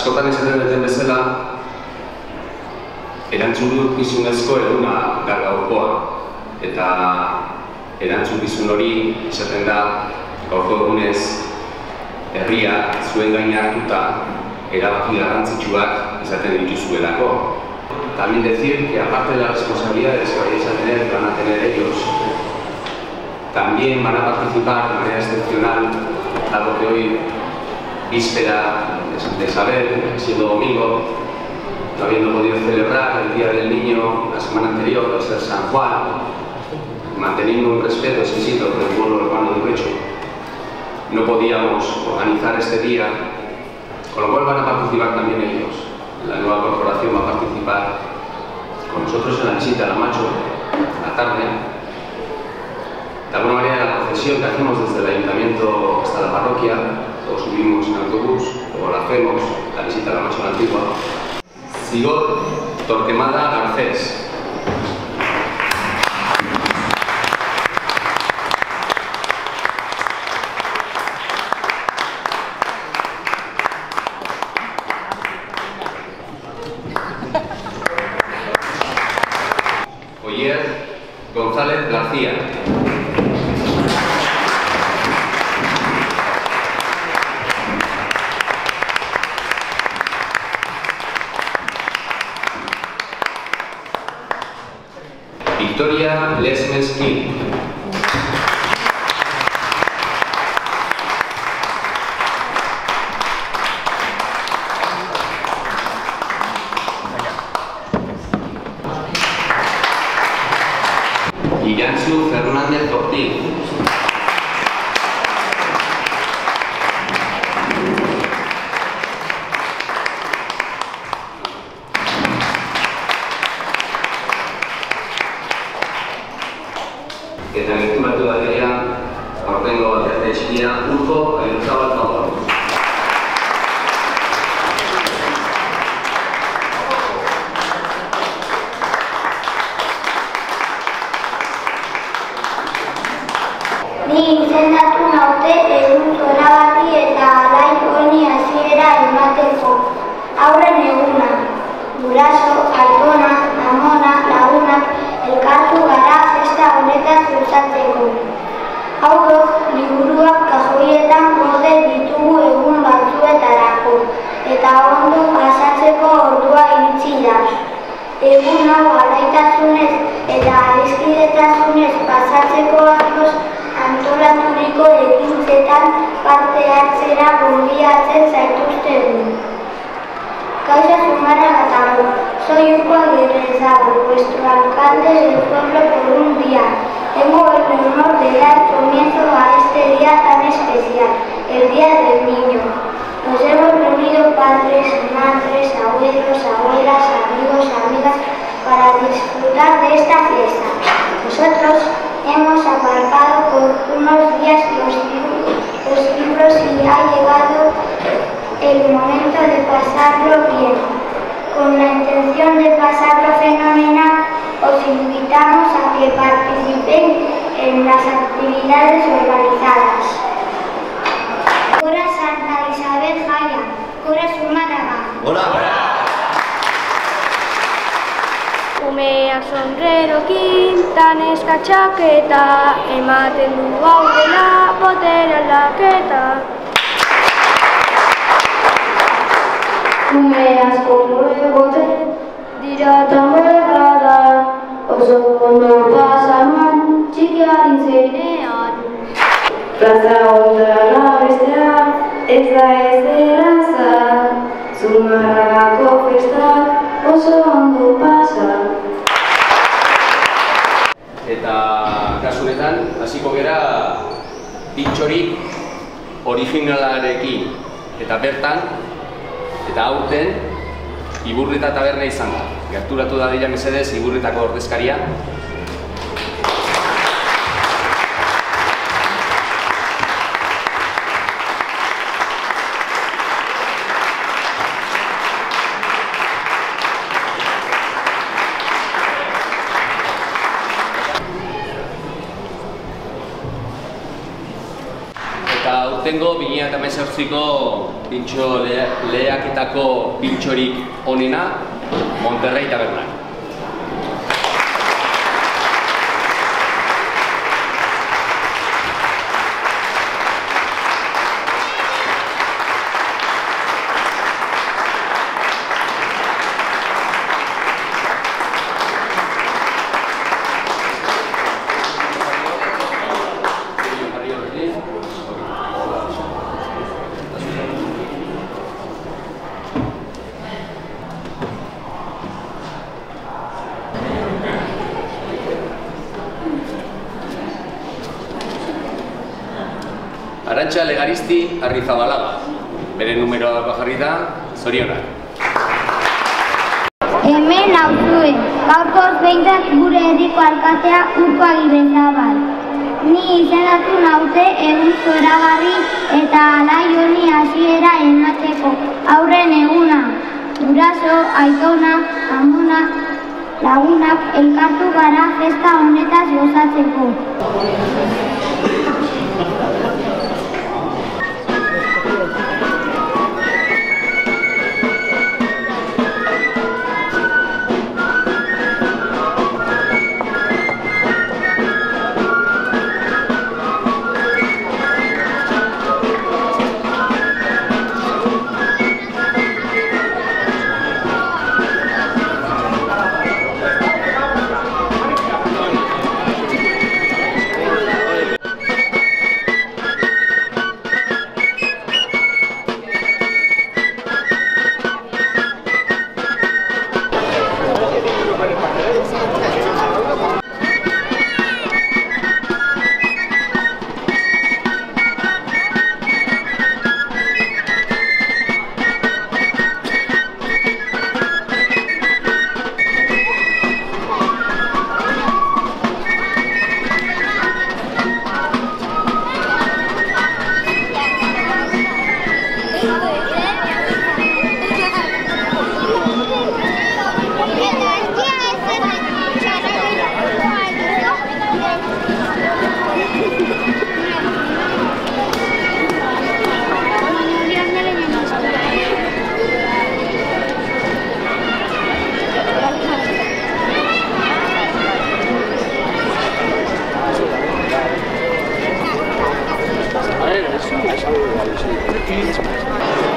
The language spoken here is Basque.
askotan esaten duten bezala, erantzukizunezko eguna da gaurkoa, eta erantzukizun hori esaten da gaurko egunez herria zuen gain hartuta erabaki garrantzitsuak izaten dituzuelako. También decir que aparte de las responsabilidades que vais a tener, que van a tener ellos, también van a participar de manera excepcional, dado que hoy, víspera de saber, siendo domingo, no habiendo podido celebrar el Día del Niño la semana anterior, al ser San Juan, manteniendo un respeto exquisito por el pueblo urbano de Urrechu, no podíamos organizar este día, con lo cual van a participar también ellos. La nueva corporación va a participar con nosotros en la visita a la Macho, a la tarde. De alguna manera, la procesión que hacemos desde el ayuntamiento hasta la parroquia, todos subimos en autobús, luego la hacemos, la visita a la Macho la Antigua. Sigor Torquemada Garcés. Oyer González García. Victoria Lesmes King. Iranzu Fernández Ortiz. Eta gerturatu da dira, aurtengo batearte txikia, Urko Zabal Zabal. Ni izendatu naute egun zorabati eta alai honi hasiera emateko. Aurren eguna, guraso, aitona, amona, lagunak, elkartu gara festa honetan zuzatzeko. Haudo, liburuak kajoietan gorde ditugu egun batzuetarako, eta ondo pasatzeko ordua iritsi da. Egun hau alaitasunez eta adiskidetasunez pasatzeko asmoz antolaturiko ekintzetan parte hartzera gonbidatzen zaituztegu. Kaixo Zumarraga, soy Urko Aguirrezabal, vuestro alcalde del pueblo por un día. Tengo el honor de dar comienzo a este día tan especial, el Día del Niño. Nos hemos reunido padres, madres, abuelos, abuelas, amigos, amigas para disfrutar de esta fiesta. Nosotros hemos aparcado por unos días los libros y ha llegado el momento de pasarlo bien. Con la intención de pasarlo fenomenal, os invitamos a que participen en las actividades organizadas. Cora Santa Isabel Jaya, Cora Zumarraga. Hola. Umeak sonrerokin tan eskatxaketa, ematen du gaudela botere aldaketa. Ume asko egoten dira tamerrada, oso ondo pasaman txikiarin zeinean. Plaza ondara bestean ez da ez eraza, Zumarragako festak oso ondo pasa. Eta kasu honetan, hasiko gera pintxori originalarekin. Eta bertan, eta aurten, Iburrita taberna izan da. Gerturatu da dira mesedez Iburritako ordezkaria. Eta Eta urtengo 2018ko pintxo lehiaketako pintxorik onena Monterrey Tabernak. Arantxa Legaristi Arrizabalaga, bere numeroa jarri da, zorionak. Hemen nauzue, gaurkoz behintzat gure herriko alkatea Urko Agirrezabal. Ni izendatu naute egun zoragarri eta alai honi hasiera emateko aurren eguna. Guraso, aitona, amonak, lagunak elkartu gara festa honetaz gozatzeko. It's